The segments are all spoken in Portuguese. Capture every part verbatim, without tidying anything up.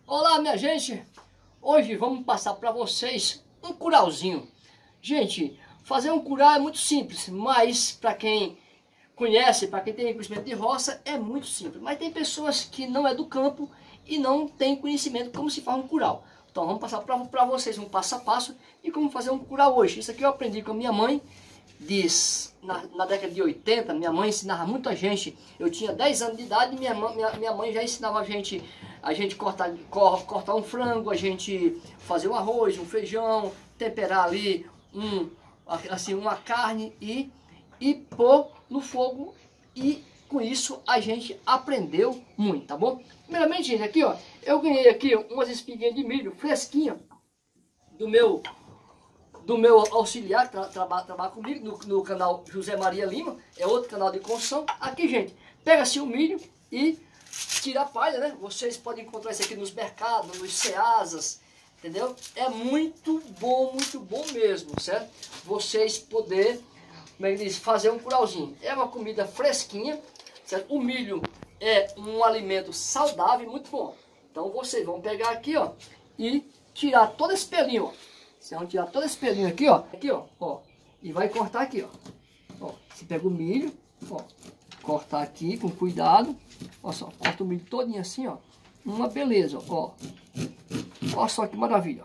Olá, minha gente! Hoje vamos passar para vocês um curauzinho. Gente, fazer um curau é muito simples, mas para quem conhece, para quem tem conhecimento de roça, é muito simples. Mas tem pessoas que não é do campo e não tem conhecimento como se faz um curau. Então vamos passar para vocês um passo a passo de como fazer um curau hoje. Isso aqui eu aprendi com a minha mãe. Diz, na, na década de oitenta, minha mãe ensinava muita gente. Eu tinha dez anos de idade e minha, minha, minha mãe já ensinava a gente a gente cortar, cortar um frango, a gente fazer um arroz, um feijão, temperar ali um, assim, uma carne e, e pôr no fogo. E com isso a gente aprendeu muito, tá bom? Primeiramente, gente, aqui ó, eu ganhei aqui umas espiguinhas de milho fresquinha do meu do meu auxiliar, que tra trabalha, trabalha comigo, no, no canal José Maria Lima, é outro canal de construção. Aqui, gente, pega-se o milho e tira a palha, né? Vocês podem encontrar isso aqui nos mercados, nos ceasas, entendeu? É muito bom, muito bom mesmo, certo? Vocês poder, como é que diz, fazer um curauzinho. É uma comida fresquinha, certo? O milho é um alimento saudável e muito bom. Então, vocês vão pegar aqui, ó, e tirar todo esse pelinho, ó. Vocês vão tirar todo esse pelinho aqui, ó. Aqui, ó. ó e vai cortar aqui, ó. ó. Você pega o milho, ó. Cortar aqui com cuidado. Olha só, corta o milho todinho assim, ó. Uma beleza, ó. Olha só que maravilha,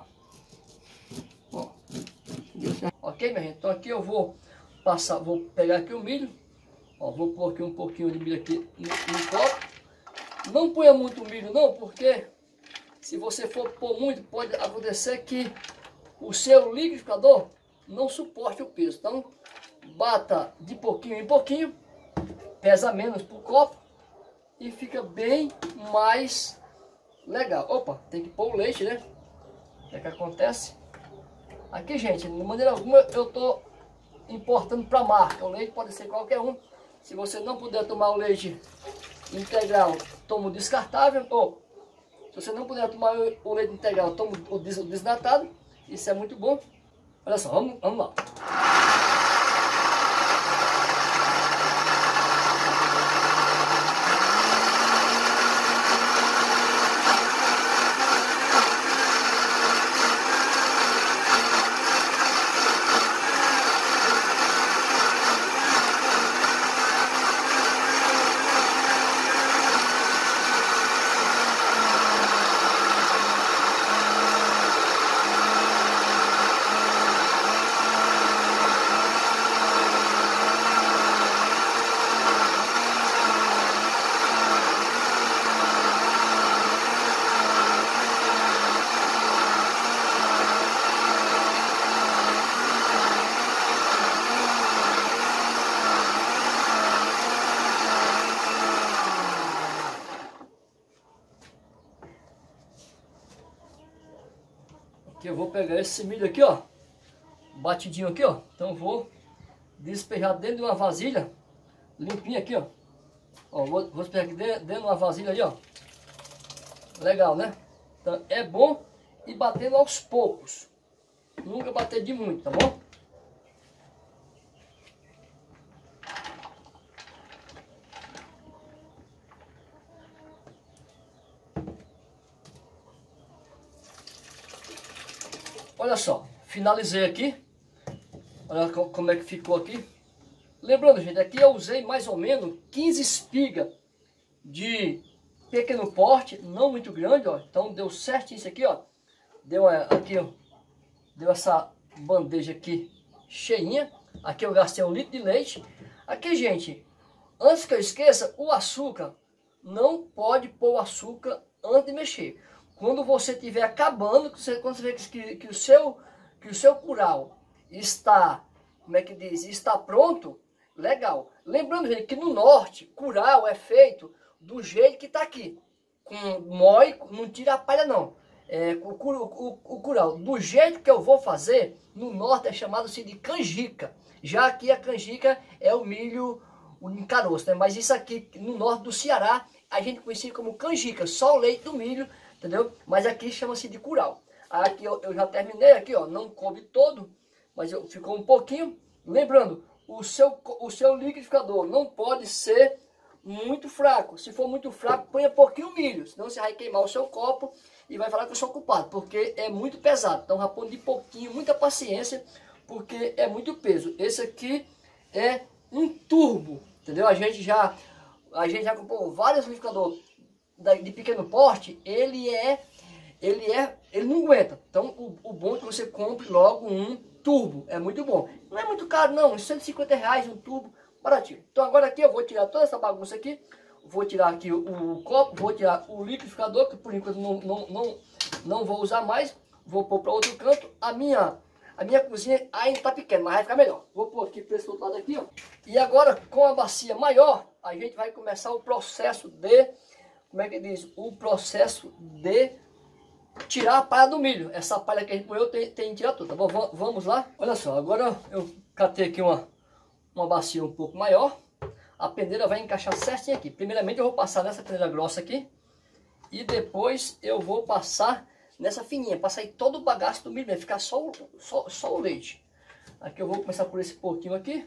ó. ó. Ok, minha gente? Então aqui eu vou passar, vou pegar aqui o milho. Ó, vou pôr aqui um pouquinho de milho aqui no, no copo. Não ponha muito milho não, porque se você for pôr muito, pode acontecer que o seu liquidificador não suporte o peso. Então, bata de pouquinho em pouquinho, pesa menos por copo e fica bem mais legal. Opa, tem que pôr o leite, né? O que é que acontece? Aqui, gente, de maneira alguma eu estou importando para a marca. O leite pode ser qualquer um. Se você não puder tomar o leite integral, toma o descartável. Ou, se você não puder tomar o leite integral, toma o desnatado. Isso é muito bom. Olha só, vamos, vamos lá. Aqui eu vou pegar esse milho aqui, ó, batidinho aqui, ó. Então vou despejar dentro de uma vasilha limpinha aqui, ó. Ó, vou, vou despejar aqui dentro de uma vasilha ali, ó. Legal, né? Então é bom ir batendo aos poucos. Nunca bater de muito, tá bom? Olha só, finalizei aqui. Olha como é que ficou aqui. Lembrando, gente, aqui eu usei mais ou menos quinze espigas de pequeno porte, não muito grande, ó. Então deu certinho isso aqui, ó. Deu aqui, ó. Deu essa bandeja aqui cheinha. Aqui eu gastei um litro de leite. Aqui, gente, antes que eu esqueça, o açúcar, não pode pôr o açúcar antes de mexer. Quando você estiver acabando, quando você vê que, que, o seu, que o seu curau está, como é que diz, está pronto, legal. Lembrando, gente, que no norte, curau é feito do jeito que está aqui. Com mói, não tira a palha não. É, o, o, o curau, do jeito que eu vou fazer, no norte é chamado-se de canjica. Já aqui a canjica é o milho em caroço, né? Mas isso aqui, no norte do Ceará, a gente conhecia como canjica, só o leite do milho. Entendeu? Mas aqui chama-se de curau. Aqui eu, eu já terminei aqui, ó. Não coube todo, mas eu, ficou um pouquinho. Lembrando, o seu, o seu liquidificador não pode ser muito fraco. Se for muito fraco, ponha pouquinho milho, senão você vai queimar o seu copo e vai falar que eu sou culpado, porque é muito pesado. Então, já põe de pouquinho, muita paciência, porque é muito peso. Esse aqui é um turbo, entendeu? A gente já, a gente já comprou vários liquidificadores de pequeno porte, ele é, ele é, ele não aguenta. Então, o, o bom é que você compre logo um turbo, é muito bom. Não é muito caro não, cento e cinquenta reais um turbo, baratinho. Então agora aqui eu vou tirar toda essa bagunça aqui, vou tirar aqui o, o copo, vou tirar o liquidificador, que por enquanto não, não, não, não vou usar mais, vou pôr para outro canto. A minha, a minha cozinha ainda está pequena, mas vai ficar melhor. Vou pôr aqui para esse outro lado aqui, ó. E agora com a bacia maior, a gente vai começar o processo de, como é que diz? O processo de tirar a palha do milho. Essa palha que a gente moeu tem, tem que tirar tudo, tá bom? V vamos lá? Olha só, agora eu catei aqui uma, uma bacia um pouco maior. A peneira vai encaixar certinho aqui. Primeiramente eu vou passar nessa peneira grossa aqui. E depois eu vou passar nessa fininha, para sair todo o bagaço do milho, vai ficar só, só, só o leite. Aqui eu vou começar por esse pouquinho aqui.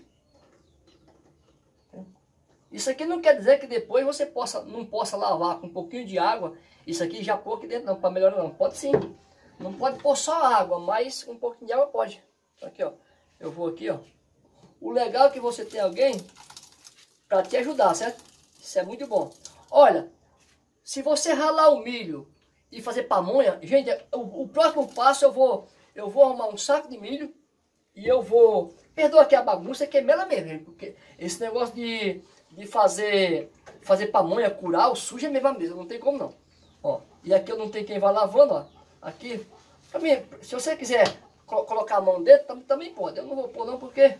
Isso aqui não quer dizer que depois você possa, não possa lavar com um pouquinho de água. Isso aqui já pôr aqui dentro não, para melhorar não. Pode sim. Não pode pôr só água, mas um pouquinho de água pode. Aqui, ó. Eu vou aqui, ó. O legal é que você tem alguém para te ajudar, certo? Isso é muito bom. Olha, se você ralar o milho e fazer pamonha, gente, o, o próximo passo eu vou, eu vou arrumar um saco de milho e eu vou, perdoa aqui a bagunça, que é mela mesmo, porque esse negócio de, de fazer, fazer pamonha, curau, suja é mesmo a mesa, não tem como não. Ó, e aqui eu não tenho quem vai lavando, ó. Aqui, também, se você quiser colo colocar a mão dentro, tam também pode. Eu não vou pôr não, porque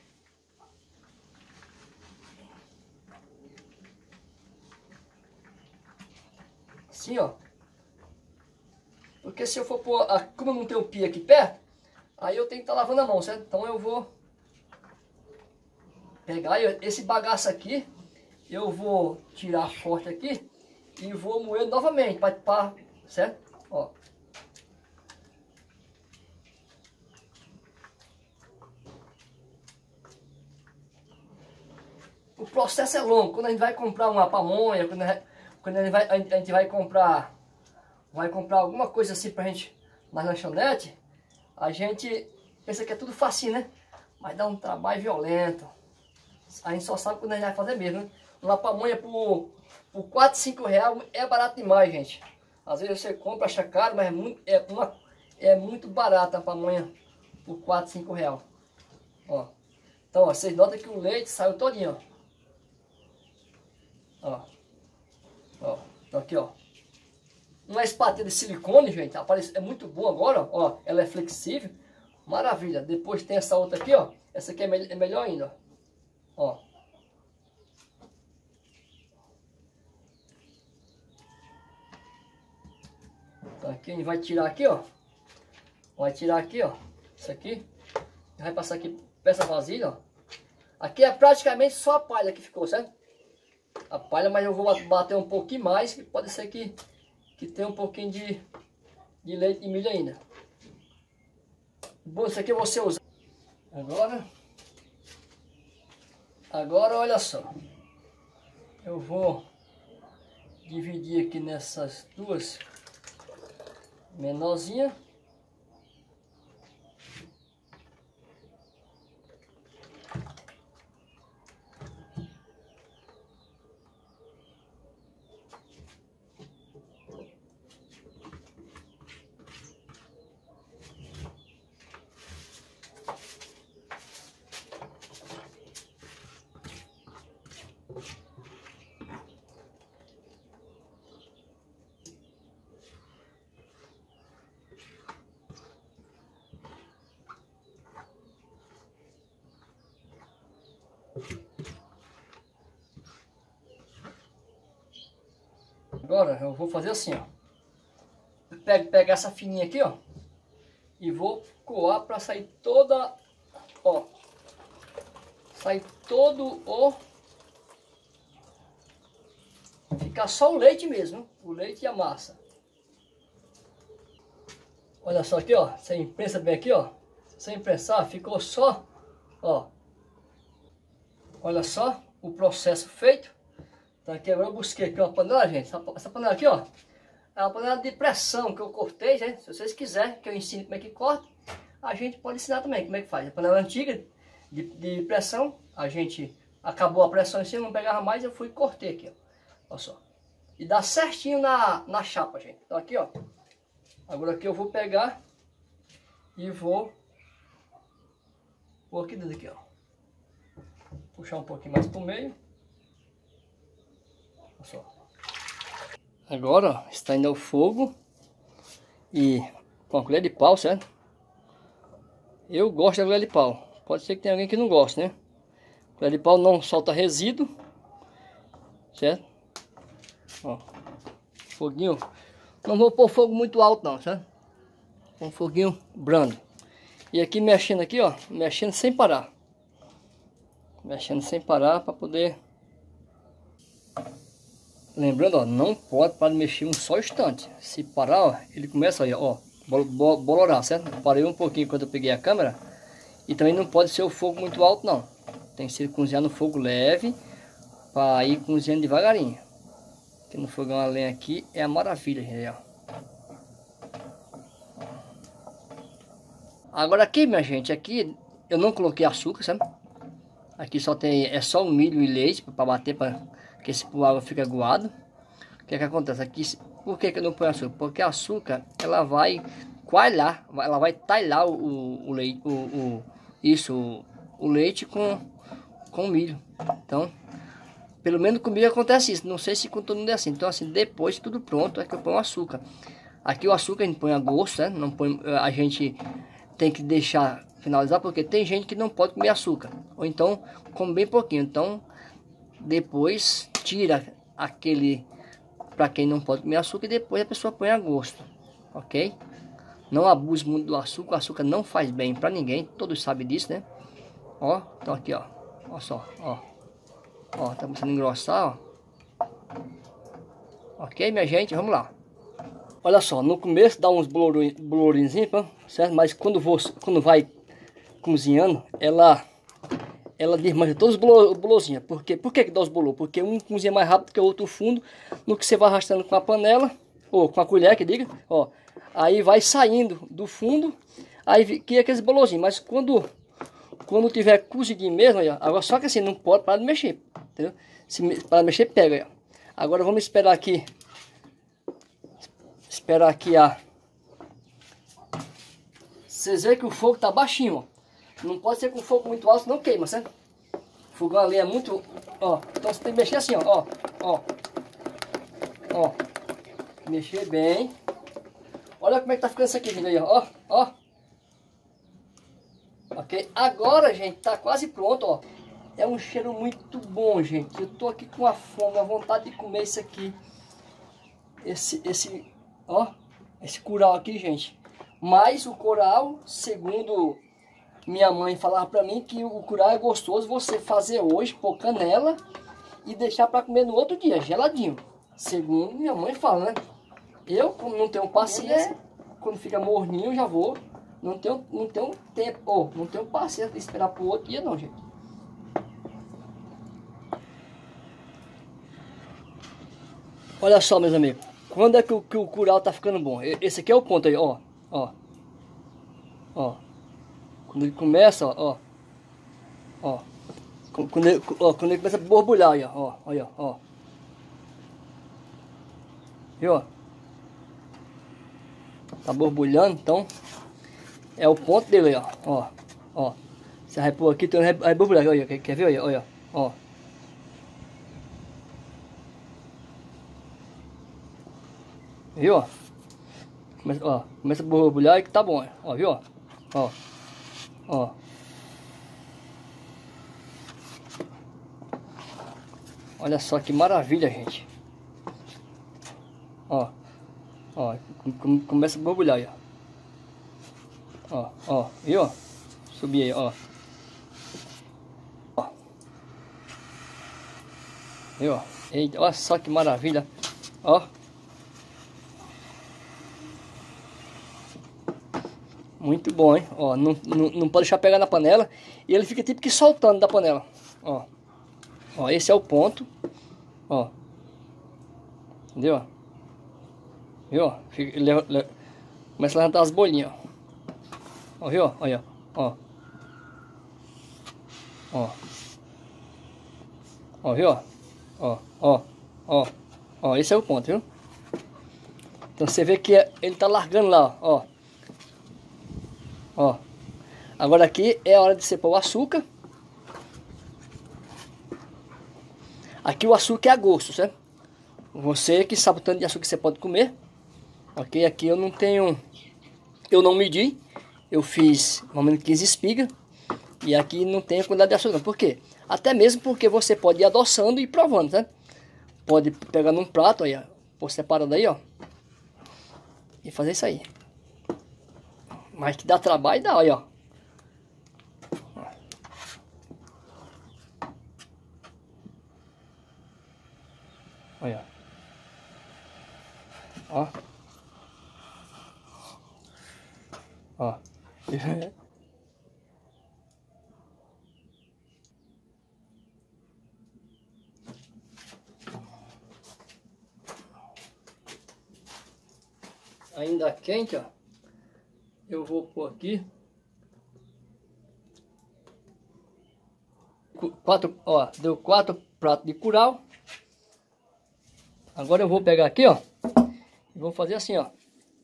assim, ó. Porque se eu for pôr, como eu não tenho o pia aqui perto, aí eu tenho que estar tá lavando a mão, certo? Então eu vou pegar esse bagaço aqui, eu vou tirar forte aqui e vou moer novamente, pra, pra, certo? Ó. O processo é longo. Quando a gente vai comprar uma pamonha, quando a gente, quando a gente, vai, a gente vai comprar, vai comprar alguma coisa assim pra gente na lanchonete, a gente pensa que é tudo facinho, né? Mas dá um trabalho violento. A gente só sabe quando a gente vai fazer mesmo, né? Uma pamonha por, por quatro, cinco reais é barato demais, gente. Às vezes você compra, acha caro, mas é muito, é uma, é muito barata a pamonha por quatro, cinco reais. Ó. Então, ó, vocês notam que o leite saiu todinho, ó. Ó. Ó. Então aqui, ó. Uma espátula de silicone, gente, aparece, é muito boa agora, ó. Ó. Ela é flexível. Maravilha. Depois tem essa outra aqui, ó. Essa aqui é, me é melhor ainda, ó. Ó. Então aqui a gente vai tirar aqui, ó. Vai tirar aqui, ó. Isso aqui. Vai passar aqui para essa vasilha, ó. Aqui é praticamente só a palha que ficou, certo? A palha, mas eu vou bater um pouquinho mais, que pode ser que, que tenha um pouquinho de, de leite de milho ainda. Bom, isso aqui você usa. Agora, agora olha só. Eu vou dividir aqui nessas duas menorzinhas. Agora eu vou fazer assim, ó. Pego, pegar essa fininha aqui, ó. E vou coar para sair toda, ó. Sair todo o... Ficar só o leite mesmo, o leite e a massa. Olha só aqui, ó. Você imprensa bem aqui, ó. Sem imprensar, ficou só, ó. Olha só o processo feito. Então aqui agora eu busquei aqui uma panela, gente. Essa, essa panela aqui, ó, é uma panela de pressão que eu cortei, gente. Se vocês quiserem que eu ensine como é que corta, a gente pode ensinar também como é que faz. A panela antiga de, de pressão, a gente acabou a pressão em cima, não pegava mais, eu fui e cortei aqui, ó. Olha só. E dá certinho na, na chapa, gente. Então aqui, ó. Agora aqui eu vou pegar e vou pôr aqui dentro aqui, ó. Puxar um pouquinho mais pro meio. Olha só. Agora, ó, está indo ao fogo e com a colher de pau, certo? Eu gosto da colher de pau. Pode ser que tenha alguém que não goste, né? A colher de pau não solta resíduo, certo? Ó, foguinho. Não vou pôr fogo muito alto não, certo? Um foguinho brando. E aqui mexendo aqui, ó, mexendo sem parar. Mexendo sem parar para poder... Lembrando, ó, não pode parar de mexer um só instante. Se parar, ó, ele começa aí, ó, bol bol bolorar, certo? Parei um pouquinho quando eu peguei a câmera. E também não pode ser o fogo muito alto, não. Tem que ser cozinhar no fogo leve, para ir cozinhando devagarinho. Aqui no fogão a lenha aqui é a maravilha, gente, ó. Agora aqui, minha gente, aqui eu não coloquei açúcar, sabe? Aqui só tem, é só o milho e leite para bater, para que esse pó água fica aguado. O que é que acontece aqui? Por que que eu não ponho açúcar? Porque a açúcar, ela vai coalhar, ela vai talhar o, o, o leite, o, o, isso, o, o leite com, com o milho. Então, pelo menos comigo acontece isso. Não sei se com todo mundo é assim. Então, assim, depois tudo pronto é que eu ponho açúcar. Aqui o açúcar a gente põe a gosto, né? Não põe, a gente tem que deixar finalizar, porque tem gente que não pode comer açúcar. Ou então, come bem pouquinho. Então, depois tira aquele, para quem não pode comer açúcar, e depois a pessoa põe a gosto, ok? Não abuse muito do açúcar, o açúcar não faz bem para ninguém, todos sabem disso, né? Ó, então aqui, ó, ó só, ó, ó, tá começando a engrossar, ó. Ok, minha gente, vamos lá. Olha só, no começo dá uns bolorinhos, certo? Mas quando, vou, quando vai cozinhando, ela... ela desmancha todos os bolozinhos. Por quê? Por que que dá os bolos? Porque um cozinha mais rápido que o outro fundo, no que você vai arrastando com a panela, ou com a colher, que diga, ó. Aí vai saindo do fundo, aí que é aqueles bolozinhos. Mas quando, quando tiver cozidinho mesmo, ó, agora só que assim, não pode parar de mexer, entendeu? Se parar de mexer, pega, ó. Agora vamos esperar aqui, esperar aqui a... Vocês veem que o fogo tá baixinho, ó. Não pode ser com fogo muito alto, não queima, certo? O fogão ali é muito... Ó, então você tem que mexer assim, ó, ó, ó. Ó. Mexer bem. Olha como é que tá ficando isso aqui, gente, aí, ó, ó. Ok? Agora, gente, tá quase pronto, ó. É um cheiro muito bom, gente. Eu tô aqui com a fome, a vontade de comer isso aqui. Esse, esse, ó. Esse curau aqui, gente. Mas o curau, segundo... minha mãe falava pra mim que o curau é gostoso você fazer hoje, pôr canela e deixar pra comer no outro dia, geladinho. Segundo minha mãe fala, né? Eu, como não tenho paciência, quando fica morninho, já vou. Não tenho, não tenho tempo, oh, não tenho paciência de esperar pro outro dia, não, gente. Olha só, meus amigos. Quando é que o, que o curau tá ficando bom? Esse aqui é o ponto aí, ó. Ó. Ó. Quando ele começa, ó, ó, quando ele, ó, quando ele começa a borbulhar, aí, ó, olha, ó, viu, ó, tá borbulhando, então, é o ponto dele, ó, ó, ó, você vai pôr aqui, então vai borbulhar, olha, quer, quer ver, olha, olha, ó, viu, ó, começa, ó, começa a borbulhar e que tá bom, ó, viu, ó, ó. Ó. Olha só que maravilha, gente. Ó. Ó. Começa a borbulhar aí, ó. Ó, ó. Viu, ó? Subir aí, ó. Ó. Viu, ó? Eita, olha só que maravilha. Ó. Muito bom, hein? Ó, não, não, não pode deixar pegar na panela. E ele fica tipo que soltando da panela. Ó. Ó, esse é o ponto. Ó. Entendeu? Viu? Fica, leva, leva, começa a levantar as bolinhas, ó. Ó, viu? Olha, ó. Ó. Ó, viu? Ó, ó, ó. Ó, esse é o ponto, viu? Então você vê que ele tá largando lá, ó. Ó. Agora aqui é a hora de você pôr o açúcar. Aqui o açúcar é a gosto, certo? Você que sabe o tanto de açúcar que você pode comer. Ok? Aqui eu não tenho... Eu não medi. Eu fiz mais ou menos quinze espigas. E aqui não tem a quantidade de açúcar. Por quê? Até mesmo porque você pode ir adoçando e provando, certo? Pode pegar num prato, aí, ó. Pôr separado aí, ó. E fazer isso aí. Mas que dá trabalho, dá, aí, ó. Olha. Ó. Ó. Ainda quente, ó. Eu vou pôr aqui. Quatro, ó, deu quatro pratos de curau. Agora eu vou pegar aqui, ó, e vou fazer assim, ó.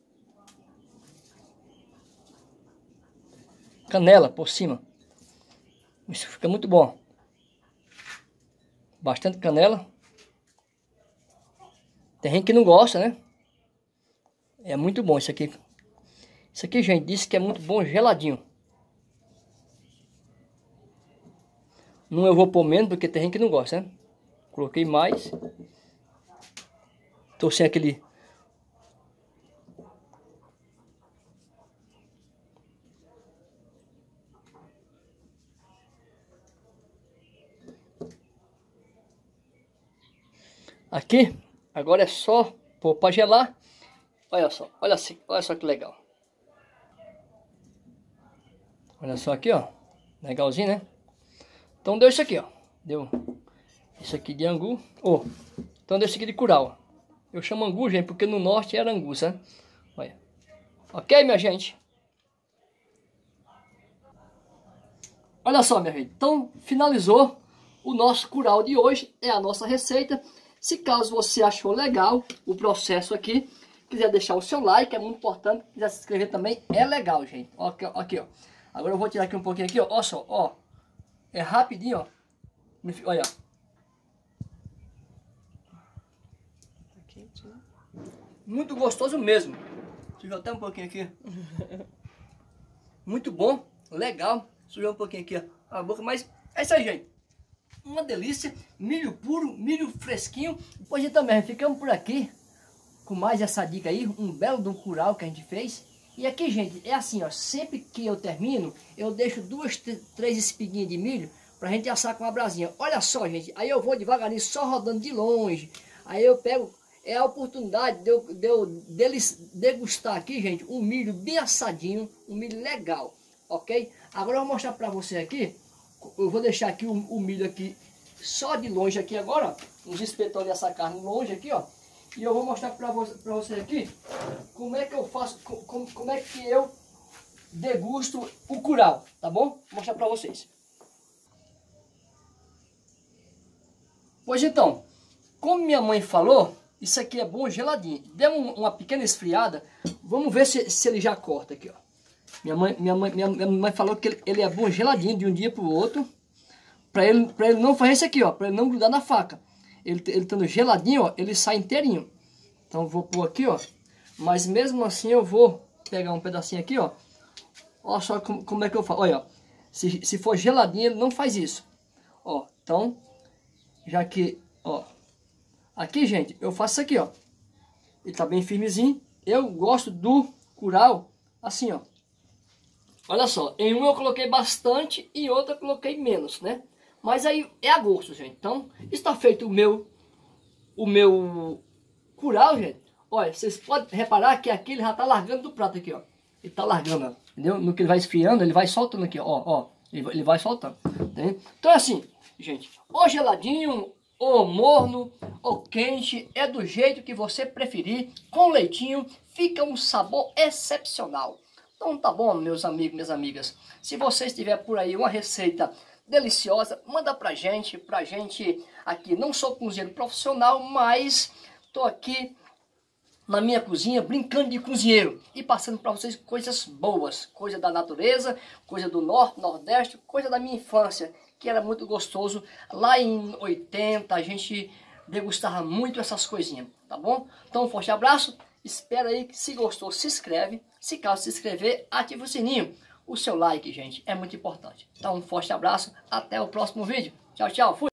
Canela por cima. Isso fica muito bom. Bastante canela. Tem gente que não gosta, né? É muito bom isso aqui. Isso aqui, gente, disse que é muito bom geladinho. Não eu vou pôr menos, porque tem gente que não gosta, né? Coloquei mais. Tô sem aquele... Aqui, agora é só pôr para gelar. Olha só, olha assim, olha só que legal. Olha só aqui, ó. Legalzinho, né? Então deu isso aqui, ó. Deu isso aqui de angu. Oh, então deu isso aqui de curau. Eu chamo angu, gente, porque no norte era angu, sabe? Olha. Ok, minha gente? Olha só, minha gente. Então, finalizou o nosso curau de hoje. É a nossa receita. Se caso você achou legal o processo aqui, quiser deixar o seu like, é muito importante. Quiser se inscrever também, é legal, gente. Aqui, ó. Aqui, ó. Agora eu vou tirar aqui um pouquinho aqui, ó. Olha só, ó. É rapidinho, ó. Olha, ó. Muito gostoso mesmo. Sujou até um pouquinho aqui. Muito bom, legal. Sujou um pouquinho aqui, ó, a boca, mas é isso aí, gente. Uma delícia. Milho puro, milho fresquinho. Hoje também ficamos por aqui com mais essa dica aí. Um belo de um curau que a gente fez. E aqui, gente, é assim, ó. Sempre que eu termino, eu deixo duas, três espiguinhas de milho pra gente assar com uma brasinha. Olha só, gente. Aí eu vou devagarinho, só rodando de longe. Aí eu pego... É a oportunidade de eu, de eu deles degustar aqui, gente, um milho bem assadinho, um milho legal, ok? Agora eu vou mostrar para você aqui, eu vou deixar aqui o, o milho aqui, só de longe aqui agora, ó, uns espetões dessa carne longe aqui, ó, e eu vou mostrar para você, para você aqui, como é que eu faço, como, como é que eu degusto o curau, tá bom? Vou mostrar para vocês. Pois então, como minha mãe falou, isso aqui é bom geladinho. Deu um, uma pequena esfriada. Vamos ver se, se ele já corta aqui, ó. Minha mãe, minha mãe, minha, minha mãe falou que ele, ele é bom geladinho de um dia para o outro. Para ele, para ele não fazer isso aqui, ó. Para ele não grudar na faca. Ele, ele estando geladinho, ó, ele sai inteirinho. Então vou pôr aqui, ó. Mas mesmo assim eu vou pegar um pedacinho aqui, ó. Olha só como, como é que eu faço. Olha, ó. Se, se for geladinho, ele não faz isso. Ó, então, já que, ó. Aqui, gente, eu faço isso aqui, ó. Ele tá bem firmezinho. Eu gosto do curau assim, ó. Olha só, em um eu coloquei bastante e em outro eu coloquei menos, né? Mas aí é a gosto, gente. Então, está feito o meu o meu curau, gente. Olha, vocês podem reparar que aqui ele já tá largando do prato aqui, ó. Ele tá largando, ó, entendeu? No que ele vai esfriando, ele vai soltando aqui, ó, ó. Ele, ele vai soltando, entendeu? Então, assim, gente, ou geladinho, ou morno, ou quente, é do jeito que você preferir, com leitinho, fica um sabor excepcional. Então tá bom, meus amigos, minhas amigas, se vocês tiverem por aí uma receita deliciosa, manda pra gente, pra gente aqui, não sou cozinheiro profissional, mas tô aqui na minha cozinha, brincando de cozinheiro e passando para vocês coisas boas, coisa da natureza, coisa do norte, nordeste, coisa da minha infância, que era muito gostoso. Lá em oitenta a gente degustava muito essas coisinhas, tá bom? Então um forte abraço, espera aí que se gostou, se inscreve, se caso se inscrever, ative o sininho. O seu like, gente, é muito importante. Então um forte abraço, até o próximo vídeo. Tchau, tchau, fui!